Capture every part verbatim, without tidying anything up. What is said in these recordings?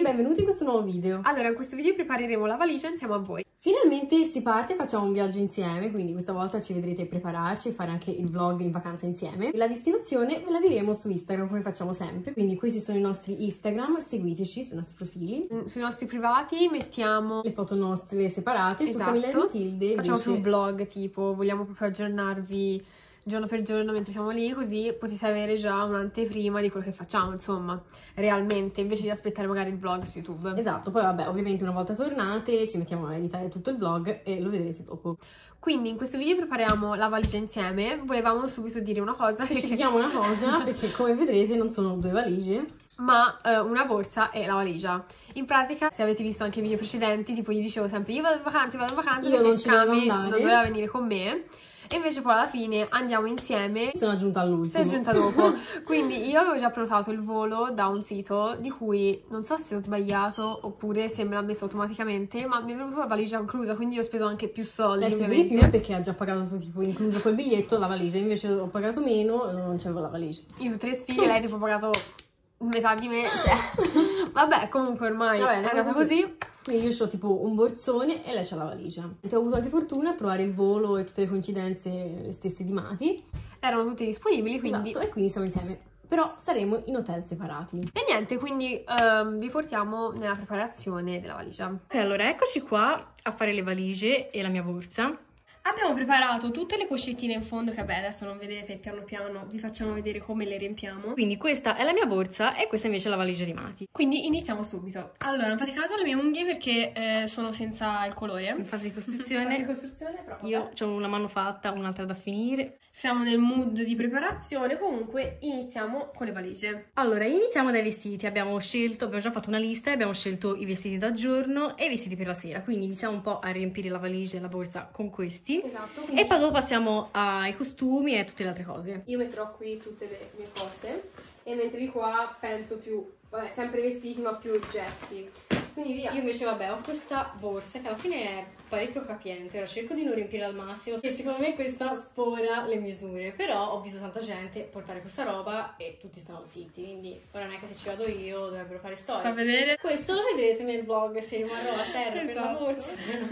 benvenuti in questo nuovo video. Allora, in questo video prepareremo la valigia insieme a voi. Finalmente si parte, facciamo un viaggio insieme, quindi questa volta ci vedrete prepararci e fare anche il vlog in vacanza insieme. La destinazione ve la diremo su Instagram come facciamo sempre, quindi questi sono i nostri Instagram, seguiteci sui nostri profili. Mm, sui nostri privati mettiamo le foto nostre separate, esatto. Su Camilla e Matilde facciamo invece... più vlog, tipo vogliamo proprio aggiornarvi giorno per giorno mentre siamo lì, così potete avere già un'anteprima di quello che facciamo, insomma, realmente, invece di aspettare magari il vlog su YouTube. Esatto, poi vabbè, ovviamente una volta tornate ci mettiamo a editare tutto il vlog e lo vedrete dopo. Quindi in questo video prepariamo la valigia insieme. Volevamo subito dire una cosa, specifichiamo una cosa, perché come vedrete non sono due valigie, ma eh, una borsa e la valigia. In pratica, se avete visto anche i video precedenti, tipo gli dicevo sempre io vado in vacanza, vado in vacanza, io non ci devo andare, non doveva venire con me. E invece poi alla fine andiamo insieme. Sono aggiunta all'ultimo. Sei giunta dopo. Quindi io avevo già prenotato il volo da un sito di cui non so se ho sbagliato oppure se me l'ha messo automaticamente, ma mi è venuta la valigia inclusa, quindi io ho speso anche più soldi. L'hai speso di più perché ha già pagato tipo incluso col biglietto la valigia, invece ho pagato meno e non c'avevo la valigia. Io tre sfighe, lei tipo ho pagato metà di me, cioè vabbè, comunque ormai vabbè, è andata così. così. Quindi io ho tipo un borsone e lei c'ha la valigia. Ho avuto anche fortuna a trovare il volo e tutte le coincidenze le stesse di Mati. Erano tutte disponibili, quindi... Esatto, e quindi siamo insieme. Però saremo in hotel separati. E niente, quindi um, vi portiamo nella preparazione della valigia. Ok, allora eccoci qua a fare le valigie e la mia borsa. Abbiamo preparato tutte le pochettine in fondo che vabbè adesso non vedete, piano piano vi facciamo vedere come le riempiamo. Quindi questa è la mia borsa e questa invece è la valigia di Mati. Quindi iniziamo subito. Allora, non fate caso alle mie unghie perché eh, sono senza il colore. In fase di costruzione. In fase di costruzione proprio. Io ho una mano fatta, un'altra da finire. Siamo nel mood di preparazione, comunque iniziamo con le valigie. Allora, iniziamo dai vestiti. Abbiamo scelto, abbiamo già fatto una lista e abbiamo scelto i vestiti da giorno e i vestiti per la sera. Quindi iniziamo un po' a riempire la valigia e la borsa con questi. Esatto, quindi... E poi dopo passiamo ai costumi e tutte le altre cose. Io metterò qui tutte le mie cose e mentre di qua penso più, vabbè, sempre vestiti ma più oggetti. Quindi via. Io invece vabbè ho questa borsa che alla fine è parecchio capiente, ora cerco di non riempire al massimo e secondo me questa sfora le misure, però ho visto tanta gente portare questa roba e tutti stanno zitti, quindi ora non è che se ci vado io dovrebbero fare storia. Sta a vedere? Questo lo vedrete nel vlog se rimarrò a terra, esatto, per la borsa.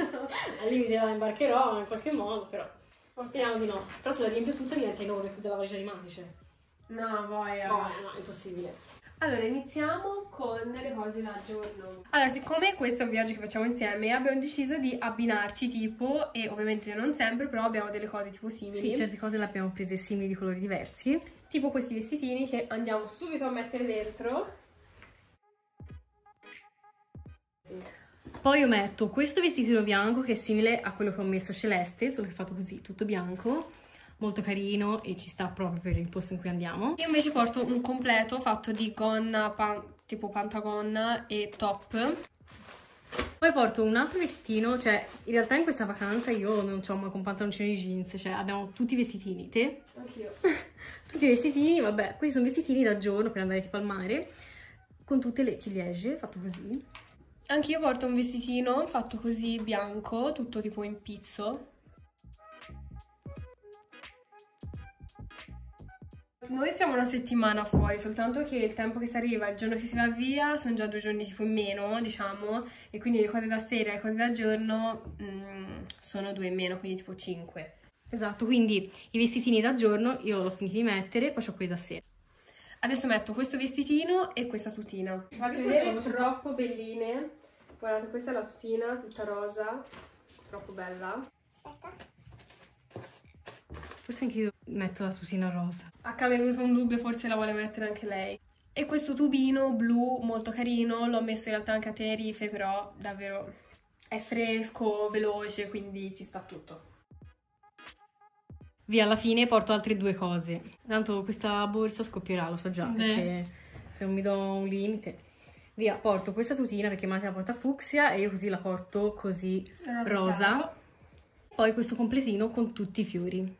Al limite la imbarcherò in qualche modo, però okay, speriamo di no. Però se la riempio tutta diventa enorme più della valigia di Mati, cioè. No, voglia. No, no, è impossibile. Allora, iniziamo con le cose da giorno. Allora, siccome questo è un viaggio che facciamo insieme, abbiamo deciso di abbinarci tipo, e ovviamente non sempre, però abbiamo delle cose tipo simili. Sì, certe cose le abbiamo prese simili di colori diversi. Tipo questi vestitini che andiamo subito a mettere dentro. Sì. Poi io metto questo vestitino bianco che è simile a quello che ho messo celeste, solo che fatto così, tutto bianco. Molto carino e ci sta proprio per il posto in cui andiamo. Io invece porto un completo fatto di gonna, pan, tipo pantagonna e top. Poi porto un altro vestitino, cioè in realtà in questa vacanza io non c'ho mai con pantaloncini di jeans, cioè abbiamo tutti i vestitini, te? Anch'io. Tutti i vestitini, vabbè, questi sono vestitini da giorno per andare tipo al mare, con tutte le ciliegie, fatto così. Anch'io porto un vestitino fatto così bianco, tutto tipo in pizzo. Noi stiamo una settimana fuori, soltanto che il tempo che si arriva, il giorno che si va via, sono già due giorni tipo in meno, diciamo, e quindi le cose da sera e le cose da giorno mh, sono due in meno, quindi tipo cinque. Esatto, quindi i vestitini da giorno io l'ho finito di mettere, poi ho quelli da sera. Adesso metto questo vestitino e questa tutina. Vi faccio vedere troppo belline. Guardate, questa è la tutina, tutta rosa, troppo bella. Aspetta. Forse anche io metto la tutina rosa. A Cam è venuto un dubbio, forse la vuole mettere anche lei. E questo tubino blu molto carino, l'ho messo in realtà anche a Tenerife, però davvero è fresco, veloce, quindi ci sta tutto. Via, alla fine porto altre due cose. Tanto questa borsa scoppierà, lo so già, Beh. perché se non mi do un limite. Via, porto questa tutina perché Mati la porta fucsia e io così la porto così rosa. rosa. Poi questo completino con tutti i fiori.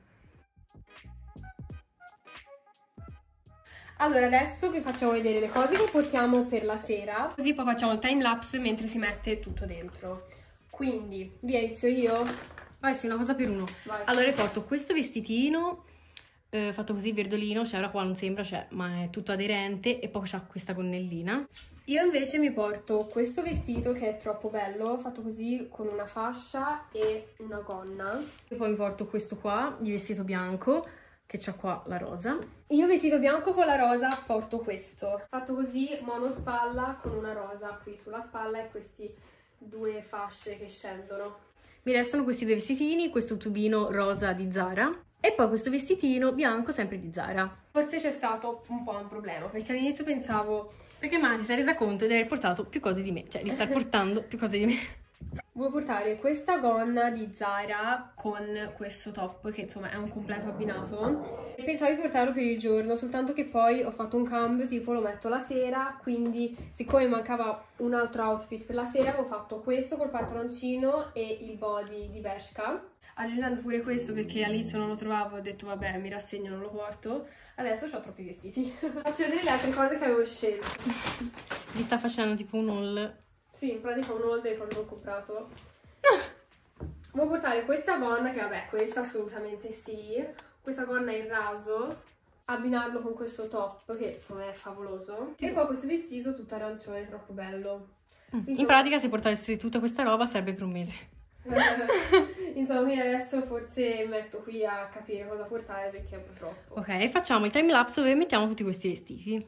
Allora adesso vi facciamo vedere le cose che portiamo per la sera, così poi facciamo il time lapse mentre si mette tutto dentro. Quindi, via, inizio io? Vai, sì, una cosa per uno. Vai. Allora porto questo vestitino eh, fatto così verdolino, cioè ora qua non sembra, cioè, ma è tutto aderente, e poi c'ha questa gonnellina. Io invece mi porto questo vestito che è troppo bello, fatto così con una fascia e una gonna. E poi mi porto questo qua di vestito bianco, che c'ha qua la rosa. Io vestito bianco con la rosa porto questo, fatto così monospalla con una rosa qui sulla spalla e questi due fasce che scendono. Mi restano questi due vestitini, questo tubino rosa di Zara e poi questo vestitino bianco sempre di Zara. Forse c'è stato un po' un problema, perché all'inizio pensavo... Perché Mara si è resa conto di aver portato più cose di me, cioè di star portando più cose di me. Volevo portare questa gonna di Zara con questo top, che insomma è un completo abbinato. E pensavo di portarlo per il giorno, soltanto che poi ho fatto un cambio, tipo lo metto la sera, quindi siccome mancava un altro outfit per la sera, avevo fatto questo col pantaloncino e il body di Bershka. Aggiungendo pure questo perché all'inizio non lo trovavo, ho detto vabbè mi rassegno, non lo porto. Adesso ho troppi vestiti. Faccio vedere le altre cose che avevo scelto. Vi sta facendo tipo un haul. Sì, in pratica un haul delle cose che ho comprato. Volevo portare questa gonna, che vabbè, questa assolutamente sì. Questa gonna in raso, abbinarlo con questo top, che insomma è favoloso. E poi questo vestito tutto arancione, troppo bello. Quindi, in pratica se portassi tutta questa roba sarebbe per un mese. Insomma, quindi adesso forse mi metto qui a capire cosa portare perché è un po' troppo. Ok, facciamo il time lapse dove mettiamo tutti questi vestiti.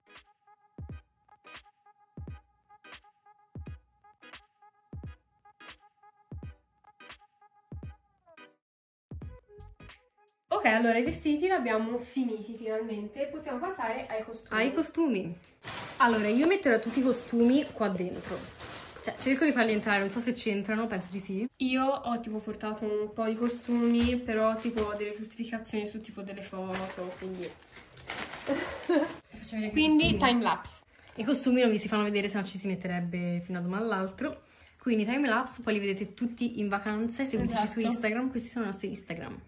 Ok, allora i vestiti li abbiamo finiti finalmente, possiamo passare ai costumi. Ai costumi. Allora, io metterò tutti i costumi qua dentro. Cioè, cerco di farli entrare, non so se c'entrano, penso di sì. Io ho tipo portato un po' di costumi, però tipo ho delle giustificazioni su tipo delle foto, quindi... quindi time lapse. I costumi non vi si fanno vedere, se no ci si metterebbe fino a domani all'altro. Quindi time lapse, poi li vedete tutti in vacanza, seguiteci esatto. su Instagram, questi sono i nostri Instagram.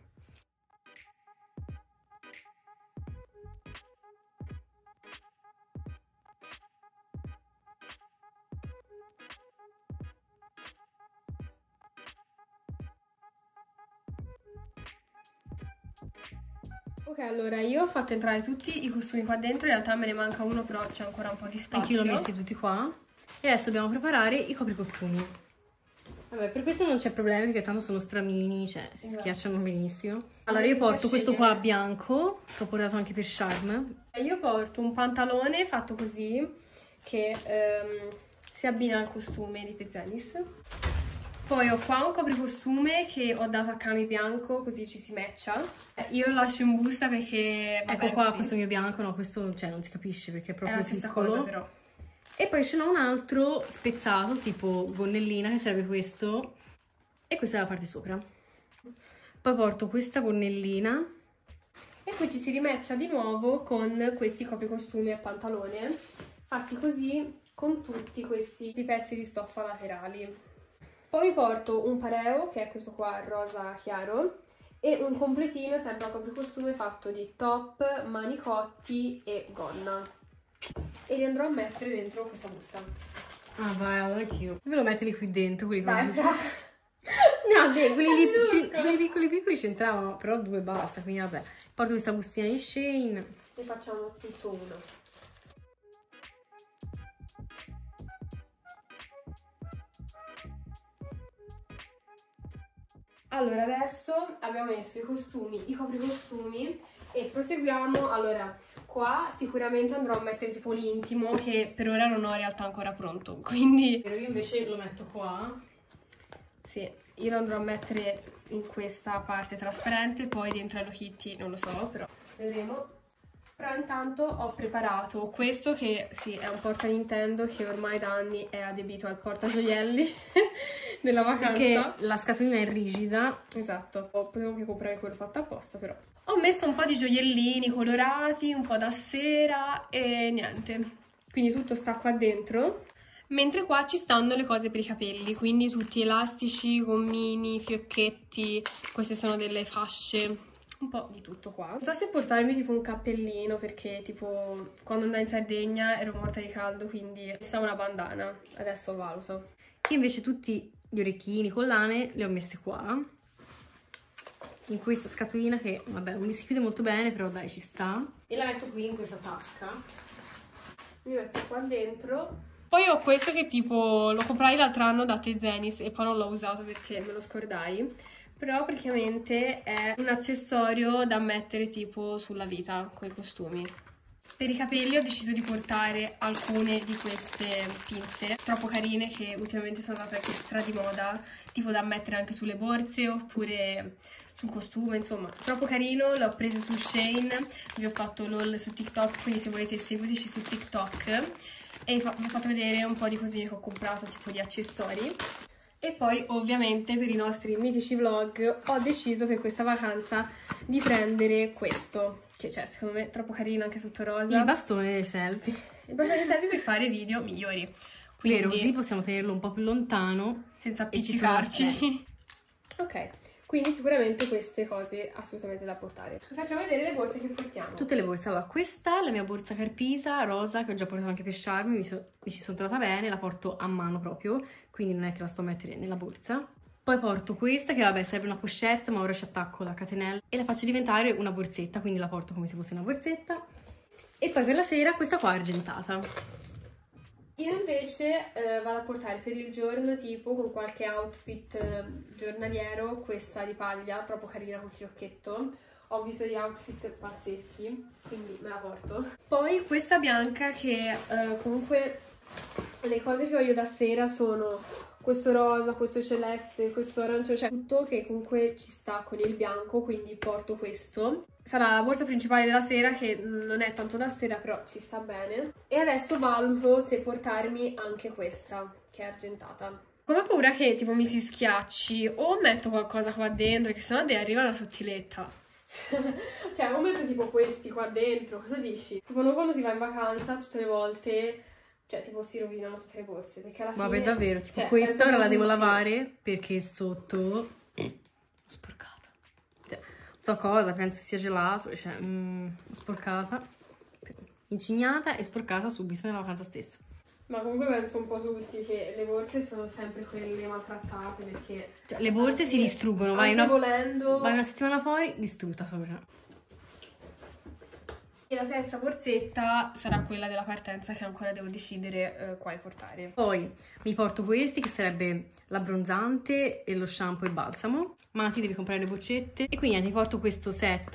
Ok, allora io ho fatto entrare tutti i costumi qua dentro, in realtà me ne manca uno, però c'è ancora un po' di spazio. Anch'io l'ho messi tutti qua. E adesso dobbiamo preparare i copricostumi. Vabbè, per questo non c'è problema, perché tanto sono stramini, cioè si esatto. schiacciano benissimo. Allora io porto questo qua bianco, che ho portato anche per Charm. Io porto un pantalone fatto così, che um, si abbina al costume di Tezenis. Poi ho qua un copricostume che ho dato a Cami bianco, così ci si matcha. Io lo lascio in busta perché... Vabbè, ecco qua sì. Questo mio bianco, no, questo cioè non si capisce perché è proprio è la stessa piccolo. Cosa, però. E poi ce n'ho un altro spezzato, tipo gonnellina, che serve questo. E questa è la parte sopra. Poi porto questa gonnellina. E poi ci si rimatcha di nuovo con questi copricostumi a pantalone, fatti così con tutti questi pezzi di stoffa laterali. Poi mi porto un pareo, che è questo qua rosa chiaro, e un completino sempre a copricostume fatto di top, manicotti e gonna. E li andrò a mettere dentro questa busta. Ah vai, allora anch'io. Dove lo metti qui dentro? Quelli Dai, fra... No, dei, quelli, lì, sti, quelli piccoli piccoli c'entravano, però due basta, quindi vabbè. Porto questa bustina di Shein. E facciamo tutto uno. Allora, adesso abbiamo messo i costumi, i copricostumi e proseguiamo. Allora, qua sicuramente andrò a mettere tipo l'intimo, che per ora non ho in realtà ancora pronto, quindi... Io invece lo metto qua. Sì, io lo andrò a mettere in questa parte trasparente, poi dentro Hello Kitty, non lo so, però vedremo. Però intanto ho preparato questo che sì, è un porta Nintendo che ormai da anni è adibito al portagioielli della vacanza. Perché la scatolina è rigida. Esatto, potevo anche comprare quello fatto apposta però. Ho messo un po' di gioiellini colorati, un po' da sera e niente. Quindi tutto sta qua dentro. Mentre qua ci stanno le cose per i capelli, quindi tutti elastici, gommini, fiocchetti, queste sono delle fasce. Un po' di tutto qua. Non so se portarmi tipo un cappellino perché tipo quando andai in Sardegna ero morta di caldo, quindi stava una bandana. Adesso valuto. Io invece tutti gli orecchini, collane li ho messi qua. in questa scatolina che, vabbè, non mi si chiude molto bene, però dai, ci sta. E la metto qui in questa tasca. Mi metto qua dentro. Poi ho questo che tipo lo comprai l'altro anno da Tezenis e poi non l'ho usato perché me lo scordai. Però praticamente è un accessorio da mettere tipo sulla vita con i costumi. Per i capelli ho deciso di portare alcune di queste pinze troppo carine che ultimamente sono andate anche stra di moda, tipo da mettere anche sulle borse oppure sul costume, insomma, troppo carino. Le ho prese su Shein, vi ho fatto l'haul su TikTok, quindi se volete seguiteci su TikTok e vi ho fatto vedere un po' di cosine che ho comprato, tipo di accessori. E poi ovviamente per i nostri mitici vlog ho deciso per questa vacanza di prendere questo, che c'è secondo me troppo carino, anche tutto rosa. Il bastone dei selfie. Il bastone dei selfie per fare video migliori. Quindi, vero, così possiamo tenerlo un po' più lontano. Senza appiccicarci. Ok, quindi sicuramente queste cose assolutamente da portare. Facciamo vedere le borse che portiamo. Tutte le borse. Allora, questa è la mia borsa Carpisa, rosa, che ho già portato anche per Charmy, mi, so, mi ci sono trovata bene, la porto a mano proprio, quindi non è che la sto a mettere nella borsa. Poi porto questa che vabbè serve una pochette, ma ora ci attacco la catenella e la faccio diventare una borsetta, quindi la porto come se fosse una borsetta. E poi per la sera questa qua argentata. Io invece eh, vado a portare per il giorno tipo con qualche outfit eh, giornaliero questa di paglia, troppo carina col fiocchetto. Ho visto di outfit pazzeschi, quindi me la porto. Poi questa bianca che eh, comunque le cose che ho io da sera sono questo rosa, questo celeste, questo arancio, cioè tutto che comunque ci sta con il bianco, quindi porto questo. Sarà la borsa principale della sera, che non è tanto da sera, però ci sta bene. E adesso valuto se portarmi anche questa, che è argentata. Come ho paura che tipo mi si schiacci o metto qualcosa qua dentro, che sennò arriva la sottiletta. Cioè, o metto tipo questi qua dentro, cosa dici? Tipo noi quando si va in vacanza tutte le volte... Cioè, tipo, si rovinano tutte le borse, perché alla fine... Vabbè, davvero, tipo cioè, questa ora la devo tutti. lavare perché sotto ho sporcata. Cioè, non so cosa, penso sia gelato, cioè, mm, ho sporcata, incignata e sporcata subito nella vacanza stessa. Ma comunque penso un po' tutti che le borse sono sempre quelle maltrattate, perché... Cioè, le borse si distruggono, vai una, volendo... vai una settimana fuori, distrutta sopra. E la terza borsetta sarà quella della partenza, che ancora devo decidere eh, quale portare. Poi mi porto questi, che sarebbe l'abbronzante e lo shampoo e il balsamo. Ma ti devi comprare le boccette. E quindi ti porto questo set.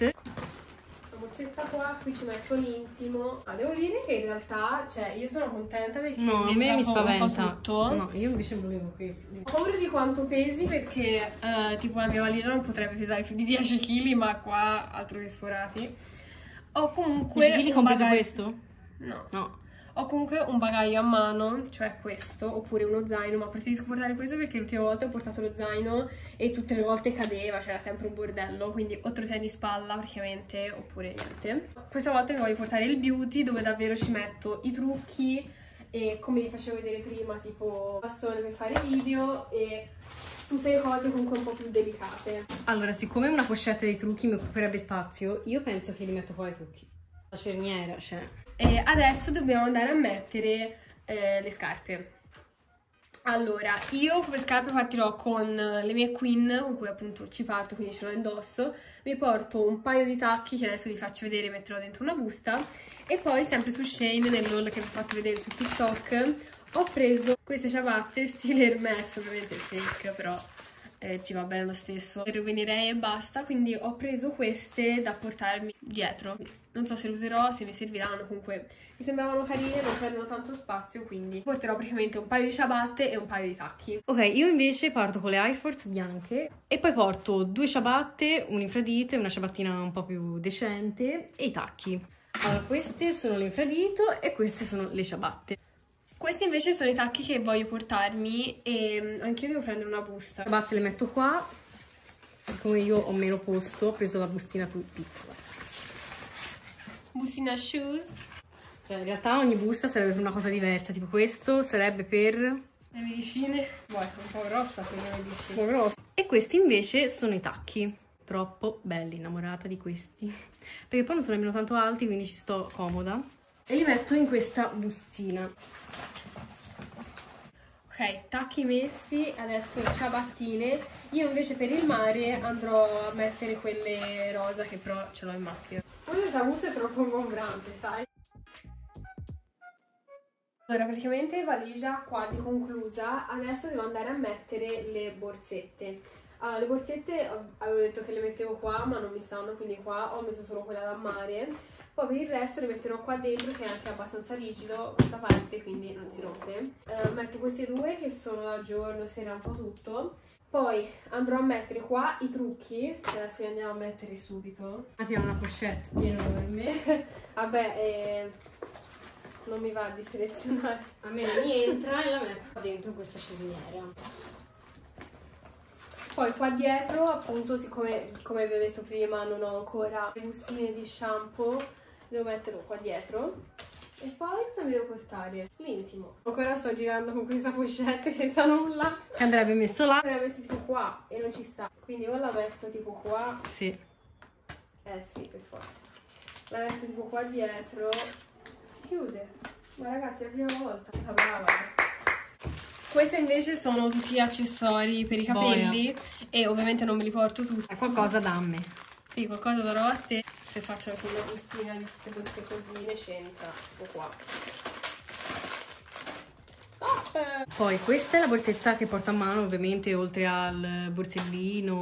La borsetta qua, qui ci metto l'intimo. Ah, devo dire che in realtà, cioè, io sono contenta perché no, a me mi spaventa tutto. No, io invece volevo qui. Ho paura di quanto pesi perché eh, tipo la mia valigia non potrebbe pesare più di dieci chili, ma qua altro che sforati. Ho comunque dieci chili compreso bagaglio... questo? No. No. Ho comunque un bagaglio a mano, cioè questo, oppure uno zaino, ma preferisco portare questo perché l'ultima volta ho portato lo zaino e tutte le volte cadeva, c'era sempre un bordello, quindi o te lo tieni in spalla praticamente, oppure niente. Questa volta mi voglio portare il beauty, dove davvero ci metto i trucchi e, come vi facevo vedere prima, tipo bastone per fare video e tutte le cose comunque un po' più delicate. Allora, siccome una pochette dei trucchi mi occuperebbe spazio, io penso che li metto qua i trucchi. La cerniera, cioè... E adesso dobbiamo andare a mettere eh, le scarpe. Allora, io come scarpe partirò con le mie Queen, con cui appunto ci parto, quindi ce l'ho indosso. Mi porto un paio di tacchi che adesso vi faccio vedere, metterò dentro una busta. E poi sempre su Shein, nell'haul che vi ho fatto vedere su TikTok, ho preso queste ciabatte stile Hermes, ovviamente fake, però eh, ci va bene lo stesso. Le rovinerei e basta, quindi ho preso queste da portarmi dietro. Non so se le userò, se mi serviranno, comunque mi sembravano carine, non prendono tanto spazio, quindi porterò praticamente un paio di ciabatte e un paio di tacchi. Ok, io invece parto con le Air Force bianche e poi porto due ciabatte, un infradito e una ciabattina un po' più decente e i tacchi. Allora, queste sono l'infradito e queste sono le ciabatte. Questi invece sono i tacchi che voglio portarmi e anche io devo prendere una busta. Le ciabatte le metto qua, siccome io ho meno posto ho preso la bustina più piccola. Bustina shoes. Cioè, in realtà ogni busta sarebbe per una cosa diversa, tipo questo sarebbe per... le medicine. Boh, è un po' grossa per le medicine. Un po' grossa. E questi invece sono i tacchi. Troppo belli, innamorata di questi. Perché poi non sono nemmeno tanto alti, quindi ci sto comoda. E li metto in questa bustina. Ok, Ok, tacchi messi, adesso ciabattine. Io invece per il mare andrò a mettere quelle rosa che però ce l'ho in macchina. Questa busta è troppo ingombrante, sai? Allora, praticamente valigia quasi conclusa. Adesso devo andare a mettere le borsette. Allora, le borsette avevo detto che le mettevo qua, ma non mi stanno, quindi qua ho messo solo quella da mare. Poi per il resto le metterò qua dentro, che è anche abbastanza rigido questa parte, quindi non si rompe. Uh, metto queste due che sono da giorno, sera, un po' tutto. Poi andrò a mettere qua i trucchi, che adesso li andiamo a mettere subito. Ah, ti ho una pochette enorme. Vabbè, eh, non mi va di selezionare. A me non mi entra e la metto dentro questa cerniera. Poi qua dietro, appunto, siccome come vi ho detto prima non ho ancora le bustine di shampoo, devo metterlo qua dietro. E poi cosa mi devo portare? L'intimo. Ancora sto girando con questa pochette senza nulla. Che andrebbe messo là. La messo tipo qua e non ci sta. Quindi o la metto tipo qua. Sì. Eh sì, per forza. La metto tipo qua dietro. Si chiude. Ma ragazzi, è la prima volta. Sta brava. Questi invece sono tutti gli accessori per i capelli. Boia. E ovviamente non me li porto tutti. È qualcosa da me. Sì, qualcosa darò a te. Se faccio anche una bustina di tutte queste cosine, c'entra tipo qua. Stop! Poi questa è la borsetta che porto a mano, ovviamente, oltre al borsellino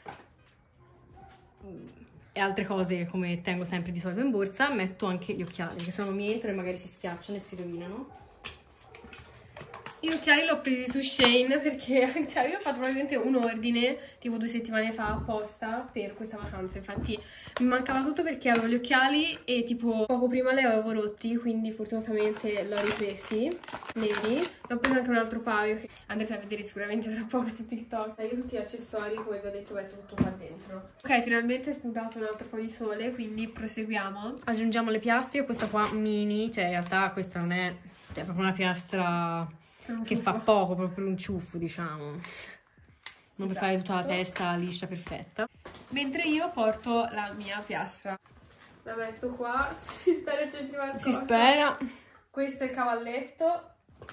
e altre cose come tengo sempre di solito in borsa, metto anche gli occhiali, che se no mi entrano e magari si schiacciano e si rovinano. Gli occhiali l'ho presi su Shein perché cioè, io ho fatto probabilmente un ordine tipo due settimane fa apposta per questa vacanza. Infatti mi mancava tutto perché avevo gli occhiali e tipo poco prima li avevo rotti, quindi fortunatamente l'ho ripresi neri. L'ho preso anche un altro paio che andrete a vedere sicuramente tra poco su TikTok. Io tutti gli accessori, come vi ho detto, metto tutto qua dentro. Ok, finalmente è spuntato un altro po' di sole, quindi proseguiamo. Aggiungiamo le piastre, questa qua mini, cioè in realtà questa non è, cioè, proprio una piastra che fa poco, proprio un ciuffo, diciamo, non esatto. Per fare tutta la testa liscia perfetta. Mentre io porto la mia piastra, la metto qua, si spera c'entri qualcosa. Si spera. Questo è il cavalletto.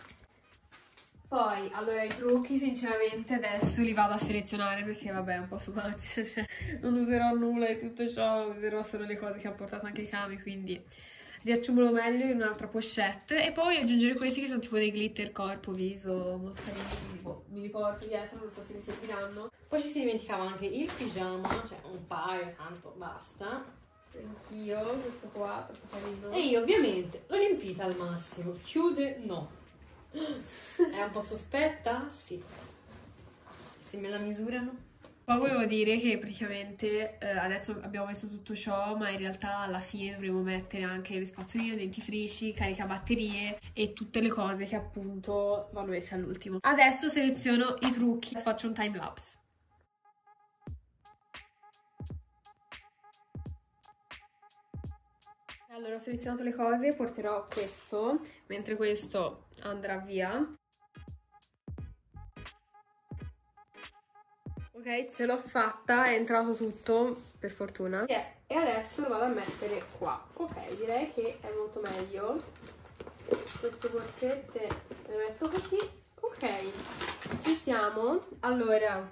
Poi, allora, i trucchi sinceramente adesso li vado a selezionare perché vabbè è un po' too much, cioè, non userò nulla di tutto ciò, userò solo le cose che ha portato anche Kami, quindi riaccumulo meglio in un'altra pochette. E poi aggiungere questi che sono tipo dei glitter corpo, viso, molto carini, me li porto dietro, non so se mi serviranno. Poi ci si dimenticava anche il pigiama, cioè un paio, tanto basta. Anch'io, questo qua, troppo carino. E io ovviamente l'ho riempita al massimo, schiude no. È un po' sospetta? Sì. Se me la misurano? Poi volevo dire che praticamente eh, adesso abbiamo messo tutto ciò, ma in realtà alla fine dovremo mettere anche le spazzolino, dentifrici, caricabatterie e tutte le cose che appunto vanno messe all'ultimo. Adesso seleziono i trucchi, faccio un time lapse. Allora ho selezionato le cose, porterò questo, mentre questo andrà via. Ok, ce l'ho fatta, è entrato tutto, per fortuna. Yeah. E adesso lo vado a mettere qua. Ok, direi che è molto meglio. Queste borsette le metto così. Ok, ci siamo. Allora,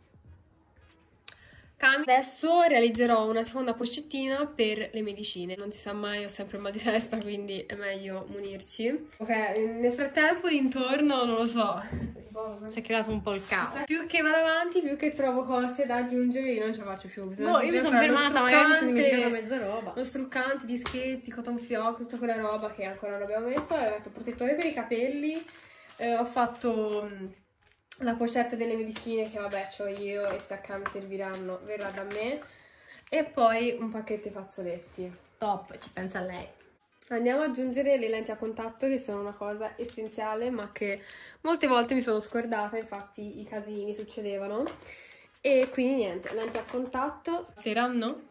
adesso realizzerò una seconda pochettina per le medicine. Non si sa mai, ho sempre mal di testa, quindi è meglio munirci. Ok, nel frattempo intorno, non lo so, si è creato un po' il caos. Più che vado avanti, più che trovo cose da aggiungere, io non ce la faccio più. Boh, io mi sono fermata, magari mi sono dimenticata mezza roba. Lo struccante, dischetti, cotton fioc, tutta quella roba che ancora non abbiamo messo. Ho fatto protettore per i capelli, eh, ho fatto la pochette delle medicine che vabbè c'ho io e se a Kami serviranno verrà da me, e poi un pacchetto di fazzoletti. Top, ci pensa lei. Andiamo ad aggiungere le lenti a contatto, che sono una cosa essenziale ma che molte volte mi sono scordata, infatti i casini succedevano. E quindi niente, lenti a contatto. Saranno?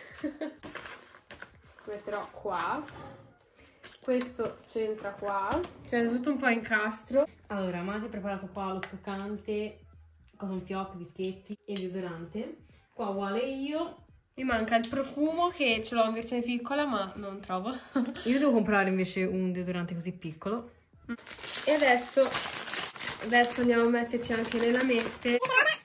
Metterò qua. Questo c'entra qua, cioè è tutto un po' incastro. Allora, Mati ha preparato qua lo struccante, cotton fioc, dischetti e deodorante. Qua uguale io. Mi manca il profumo, che ce l'ho in versione piccola ma non trovo. Io devo comprare invece un deodorante così piccolo. E adesso Adesso andiamo a metterci anche le lamette.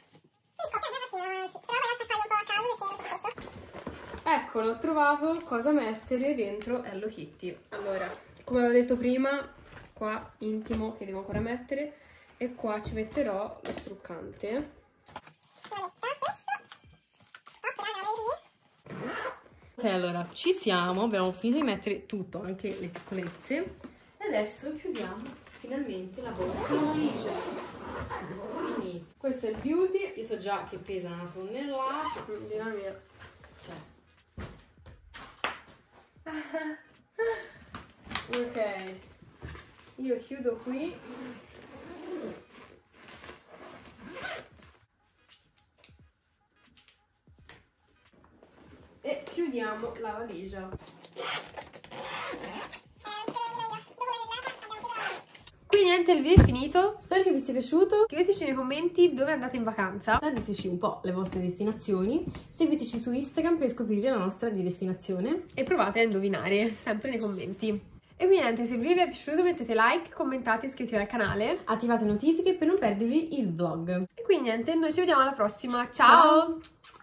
Ecco, l'ho trovato cosa mettere dentro Hello Kitty. Allora, come avevo detto prima, qua intimo che devo ancora mettere, e qua ci metterò lo struccante. Ok, allora ci siamo, abbiamo finito di mettere tutto, anche le piccolezze, e adesso chiudiamo finalmente la borsa valigia. Quindi questo è il beauty, io so già che pesa una tonnellata, Quindi la mia. cioè. Ok, io chiudo qui. E chiudiamo la valigia. Quindi niente, il video è finito. Spero che vi sia piaciuto. Scriveteci nei commenti dove andate in vacanza. Diteci un po' le vostre destinazioni, seguiteci su Instagram per scoprire la nostra di destinazione E provate a indovinare, sempre nei commenti. E quindi niente, se il video vi è piaciuto mettete like, commentate, iscrivetevi al canale, attivate notifiche per non perdervi il vlog. e quindi niente, noi ci vediamo alla prossima. Ciao! Ciao.